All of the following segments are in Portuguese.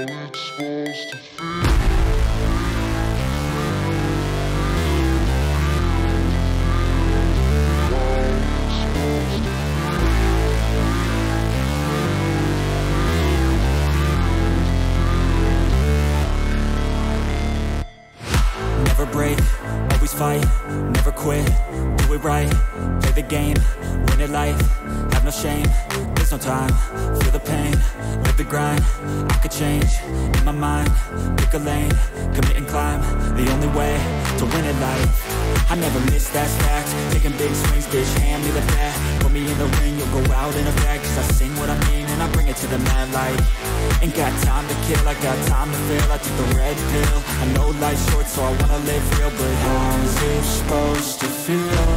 Never break, always fight, never quit, do it right, play the game, win it life, have no shame, there's no time, feel the pain, live the grind, I could change, in my mind, pick a lane, commit and climb, the only way to win it life, I never miss, that's fact, taking big swings, bitch, hand me the bat, put me in the ring, you'll go out in a bag, cause I sing what I mean and I bring it to the mad light. Ain't got time to kill, I got time to feel. I took the red pill, I know life's short so I wanna live real. But how's it supposed to feel?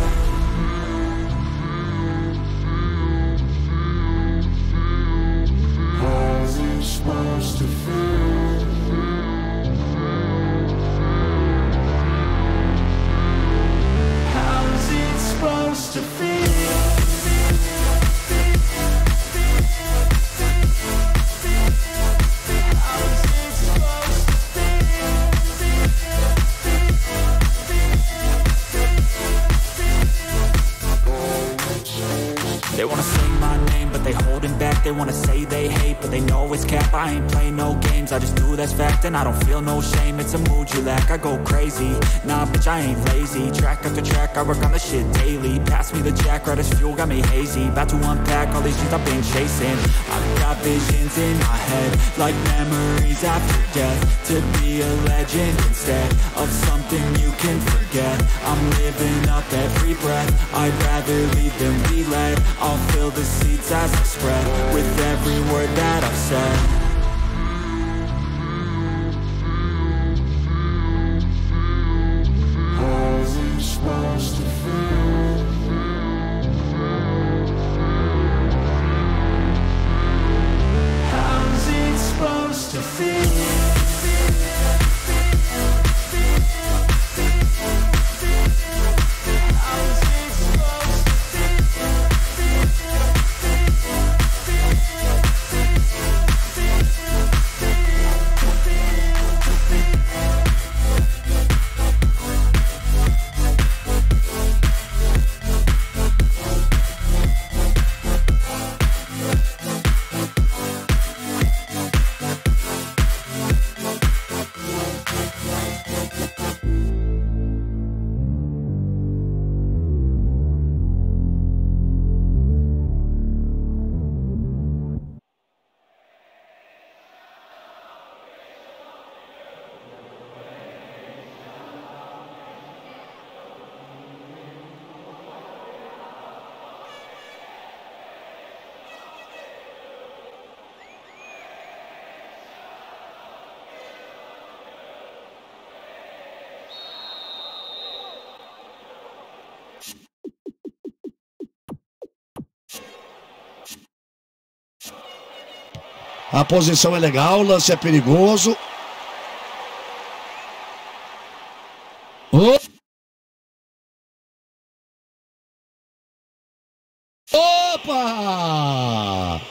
How's it supposed to feel? How's it supposed to feel? They wanna say my name, but they holding back. They wanna say they hate, but they know it's cap. I ain't play no games, I just do that's fact. And I don't feel no shame, it's a mood you lack. I go crazy, nah bitch I ain't lazy. Track after track, I work on the shit daily. Pass me the jack, right as fuel, got me hazy. About to unpack all these dreams I've been chasing. I've got visions in my head, like memories after death. To be a legend instead of something you can forget. I'm living up every breath, I'd rather lead than be led. I'll fill the seats as I spread with every word that I've said. How's it supposed to feel? How's it supposed to feel? A posição é legal, o lance é perigoso. Opa!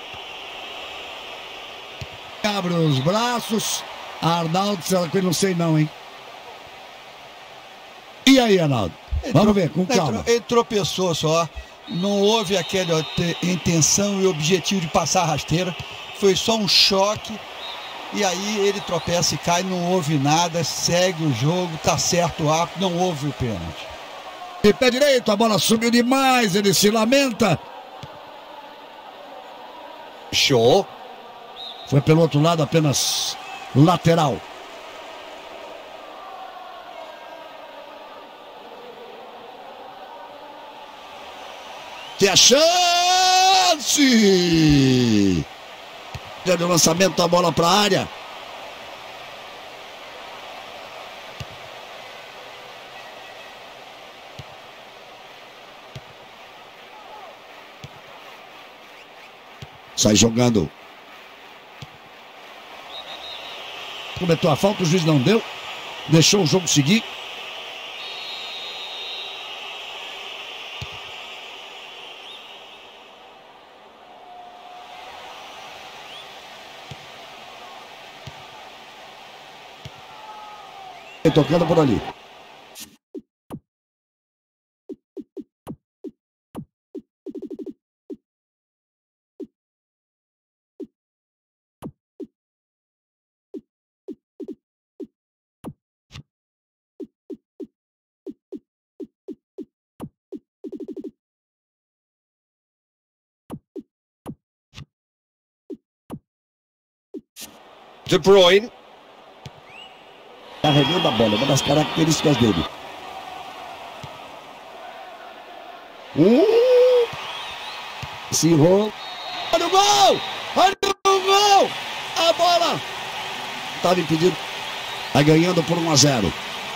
Abre os braços. Arnaldo, não sei não, hein? E aí, Arnaldo? Vamos ver, com calma. Ele tropeçou só. Não houve aquela intenção e objetivo de passar a rasteira. Foi só um choque. E aí ele tropeça e cai, não houve nada. Segue o jogo, tá certo o árbitro, não houve o pênalti. E pé direito, a bola subiu demais, ele se lamenta. Show. Foi pelo outro lado, apenas lateral. Tem a chance! O lançamento da bola para a área. Sai jogando. Cometeu a falta, o juiz não deu. Deixou o jogo seguir. Tocando por ali. De Bruyne. Carregando a bola, uma das características dele. Se enrolou. Olha o gol! Olha o gol! A bola! Estava impedido. Vai ganhando por 1-0.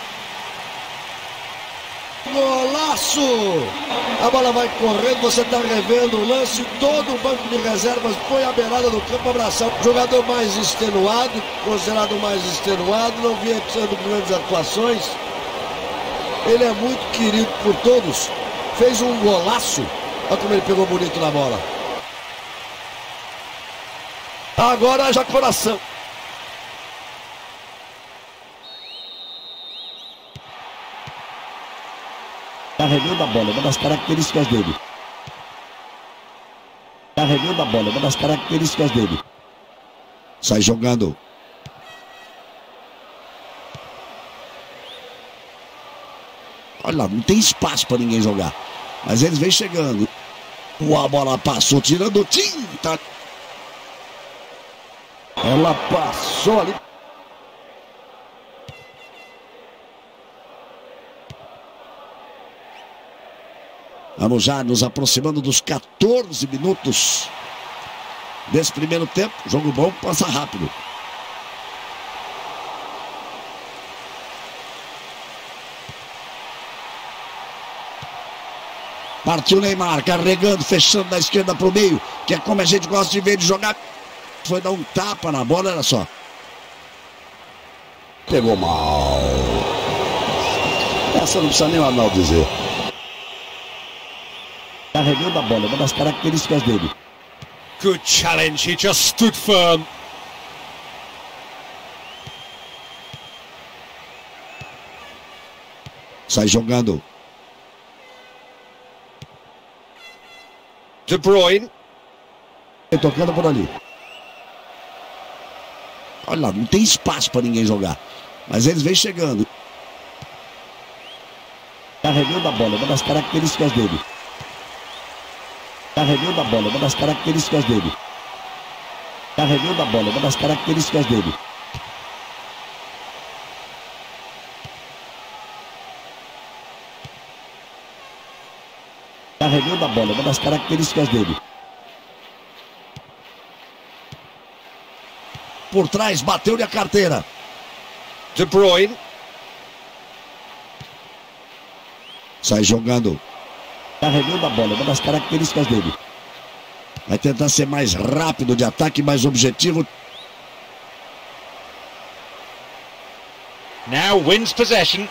Golaço! A bola vai correndo, você está revendo o lance, todo o banco de reservas põe a beirada do campo, abraçar. Jogador mais extenuado, considerado mais extenuado, não vinha tendo grandes atuações. Ele é muito querido por todos. Fez um golaço. Olha como ele pegou bonito na bola. Agora já coração. Carregando a bola, uma das características dele. Carregando a bola, uma das características dele. Sai jogando. Olha lá, não tem espaço para ninguém jogar. Mas eles vêm chegando. A bola passou, tirando tinta. Ela passou ali. Vamos já nos aproximando dos 14 minutos desse primeiro tempo. Jogo bom, passa rápido. Partiu Neymar, carregando, fechando da esquerda para o meio, que é como a gente gosta de ver ele jogar. Foi dar um tapa na bola, olha só. Pegou mal. Essa não precisa nem o Arnaldo dizer. Carregando a bola, uma das características dele. Good challenge, he just stood firm. Sai jogando. De Bruyne. Tocando por ali. Olha lá, não tem espaço para ninguém jogar. Mas eles vêm chegando. Carregando a bola, uma das características dele. Carregando a bola, uma das características dele. Carregando a bola, uma das características dele. Carregando a bola, uma das características dele. Por trás, bateu-lhe a carteira. De Bruyne. Sai jogando. Carregando a bola, uma das características dele. Vai tentar ser mais rápido de ataque, mais objetivo. Now wins possession.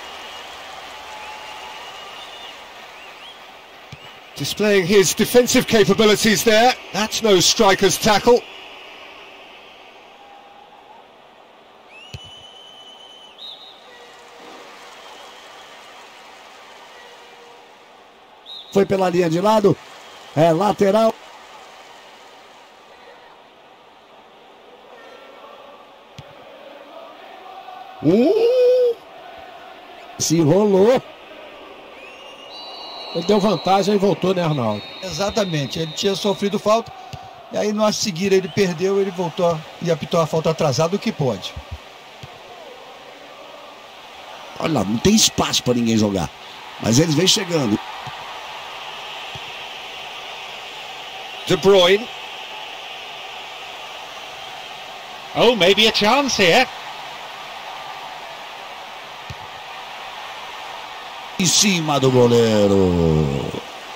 Displaying his defensive capabilities there. That's no striker's tackle. Foi pela linha de lado. É lateral. Se enrolou. Ele deu vantagem e voltou, né, Arnaldo? Exatamente, ele tinha sofrido falta. E aí, no a seguir, ele perdeu, ele voltou e apitou a falta atrasada, o que pode. Olha lá, não tem espaço para ninguém jogar. Mas eles vêm chegando. De Bruyne. Oh, maybe a chance here. Em cima do goleiro.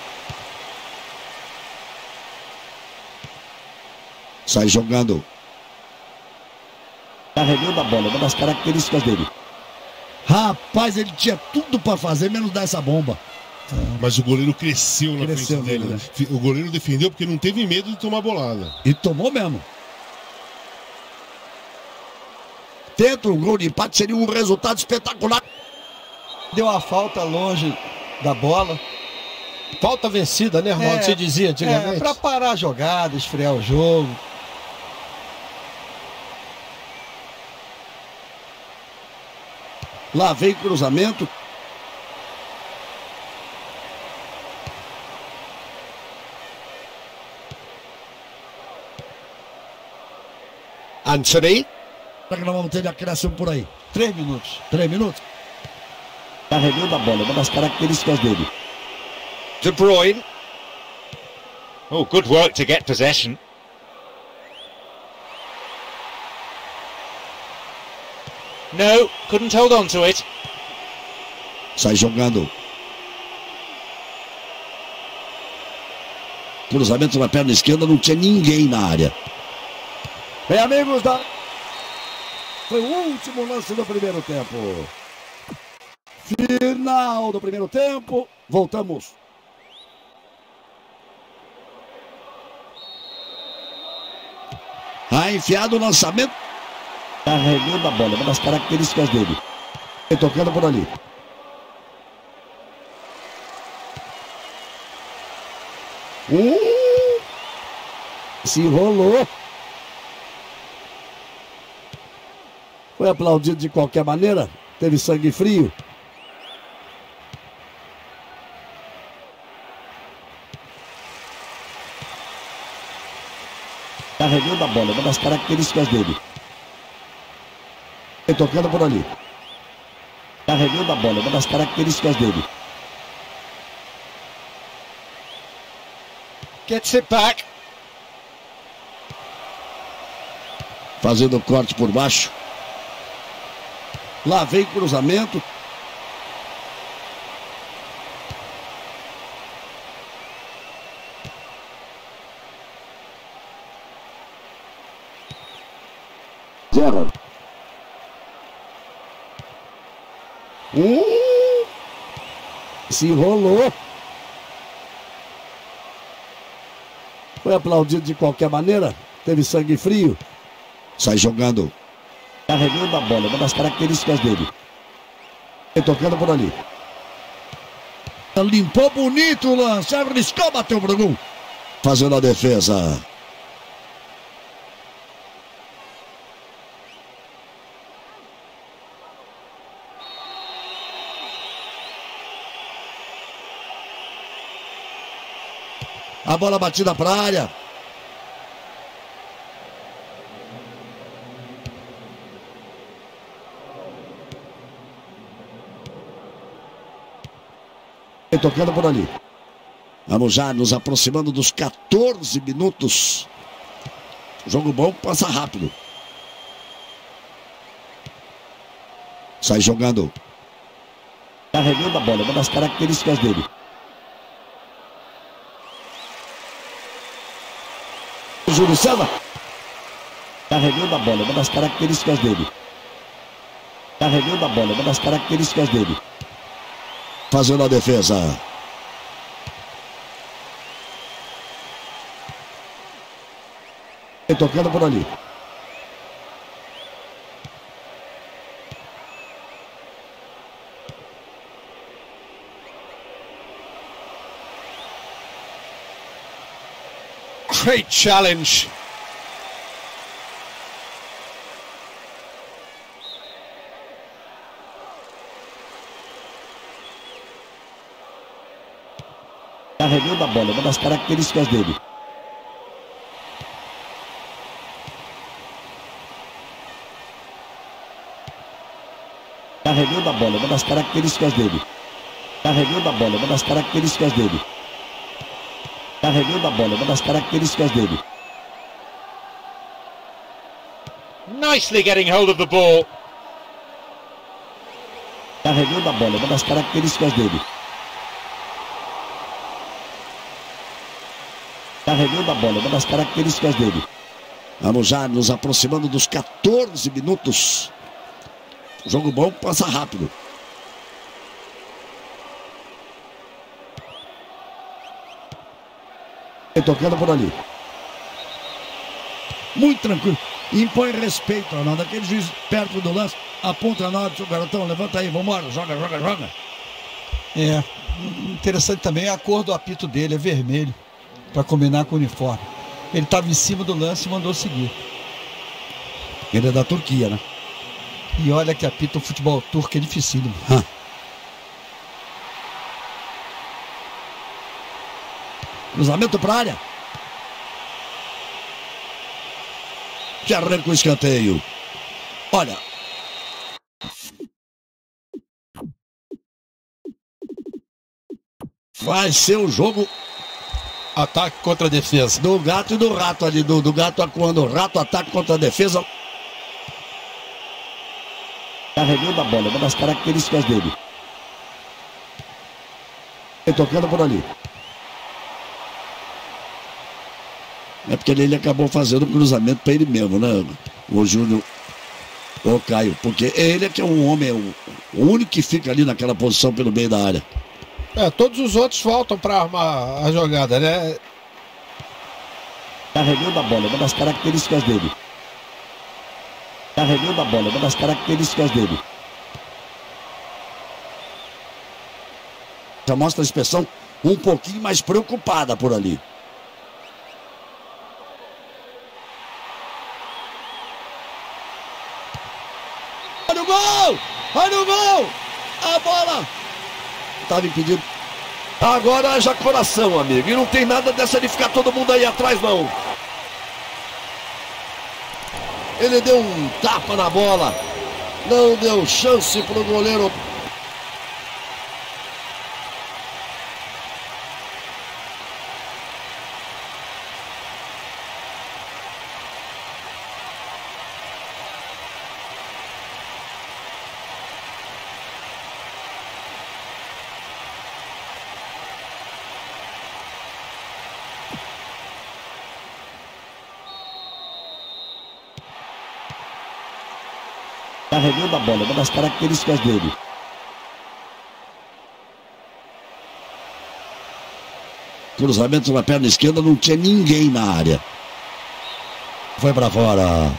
Sai jogando. Carregando a bola, uma das características dele. Rapaz, ele tinha tudo para fazer, menos dar essa bomba. Mas o goleiro cresceu na frente dele. Né? O goleiro defendeu porque não teve medo de tomar bolada. E tomou mesmo. atento, o gol de empate seria um resultado espetacular. Deu a falta longe da bola. Falta vencida, né, Arnaldo? Você dizia antigamente. Para parar a jogada, esfriar o jogo. Lá vem cruzamento. Anthony. Será que nós vamos ter de acréscimo por aí? 3 minutos. 3 minutos. Carregando a bola, uma das características dele. De Bruyne. Oh, good work to get possession. No, couldn't hold on to it. Sai jogando. Cruzamento na perna esquerda, não tinha ninguém na área. Bem, amigos da... Foi o último lance do primeiro tempo. Final do primeiro tempo. Voltamos. Enfiado o lançamento. Carregando a bola, uma das características dele. E tocando por ali. Se enrolou. Foi aplaudido de qualquer maneira. Teve sangue frio. Carregando a bola, uma das características dele. E tocando por ali. Carregando a bola, uma das características dele. Gets it back. Fazendo o corte por baixo. Lá vem cruzamento. Zero. Se enrolou. Foi aplaudido de qualquer maneira. Teve sangue frio. Sai jogando. Carregando a bola, uma das características dele. E tocando por ali. Limpou bonito o lance. Arriscou, bateu pro gol. Fazendo a defesa. A bola batida para a área. E tocando por ali. Vamos já nos aproximando dos 14 minutos. Jogo bom, passa rápido. Sai jogando. Carregando a bola, uma das características dele. Júlio César. Carregando a bola, uma das características dele. Carregando a bola, uma das características dele. Fazendo a defesa. E tocando por ali. Great challenge. Carregando a bola, uma das características dele. Carregando a bola, uma das características dele. Carregando a bola, uma das características dele. Carregando a bola, uma das características dele. Nicely getting hold of the ball. Carregando a bola, uma das características dele. Carregando a bola, uma das características dele. Vamos já nos aproximando dos 14 minutos. Jogo bom, passa rápido. E tocando por ali. Muito tranquilo. Impõe respeito, Arnaldo. Aquele juiz perto do lance, aponta na hora, seu garotão, levanta aí, vambora, joga. É, interessante também a cor do apito dele, é vermelho, para combinar com o uniforme. Ele estava em cima do lance e mandou seguir. Ele é da Turquia, né? E olha que apita o futebol turco, é dificílimo. Cruzamento para a área. Que arranca o escanteio. Olha. Vai ser o jogo. Ataque contra a defesa. Do gato e do rato ali. Do gato quando o rato ataca contra a defesa. Carregando a bola, uma das características dele. E tocando por ali. É porque ele acabou fazendo o cruzamento para ele mesmo, né? O Júnior, o Caio. Porque ele é que é um homem, o único que fica ali naquela posição pelo meio da área. Todos os outros voltam para armar a jogada, né? Carregando a bola, uma das características dele. Carregando a bola, uma das características dele. Já mostra a expressão um pouquinho mais preocupada por ali. Olha o gol! Olha o gol! A bola! Estava impedido. Agora haja coração, amigo. E não tem nada dessa de ficar todo mundo aí atrás, não. Ele deu um tapa na bola. Não deu chance para o goleiro. Carregando a bola, uma das características dele. Cruzamento na perna esquerda, não tinha ninguém na área. Foi pra fora.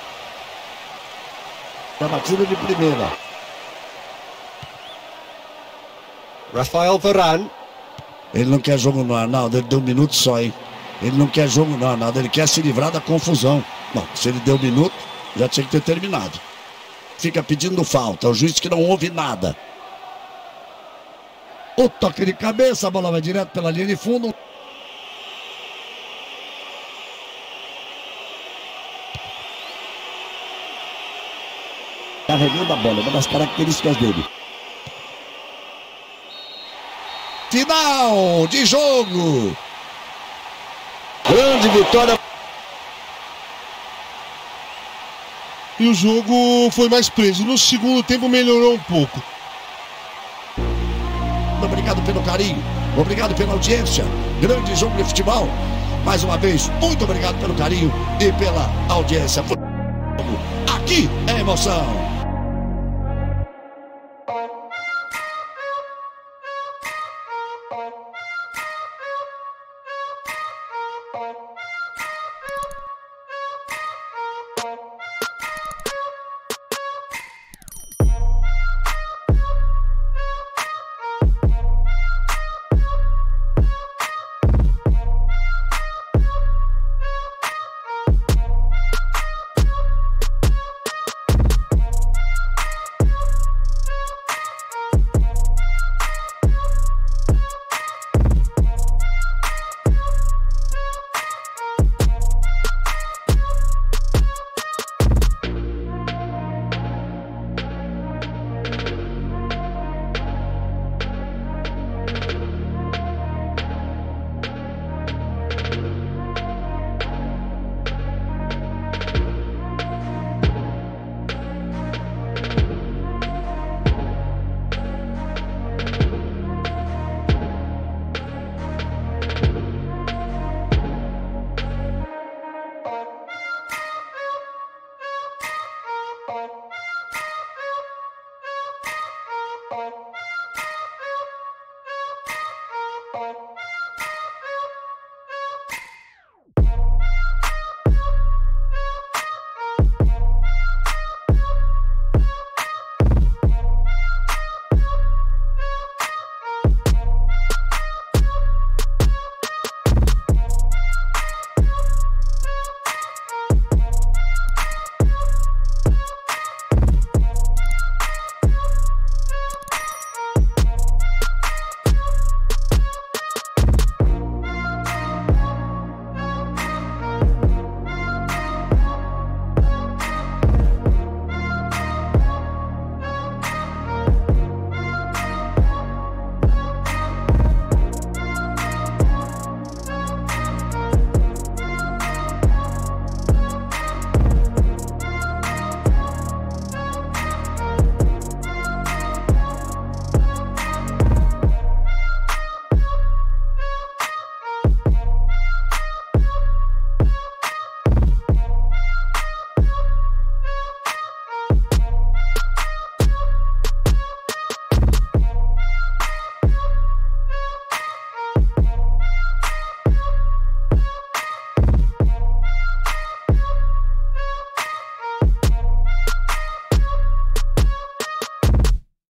A batida de primeira. Rafael Varane. Ele não quer jogo no Arnaldo, ele deu um minuto só, hein? Ele não quer jogo no Arnaldo, ele quer se livrar da confusão. Bom, se ele deu um minuto, já tinha que ter terminado. Fica pedindo falta, o juiz que não ouve nada. O toque de cabeça, a bola vai direto pela linha de fundo. Carregando a bola, uma das características dele. Final de jogo. Grande vitória. E o jogo foi mais preso. No segundo tempo melhorou um pouco. Obrigado pelo carinho, obrigado pela audiência. Grande jogo de futebol. Mais uma vez, muito obrigado pelo carinho e pela audiência. Aqui é emoção.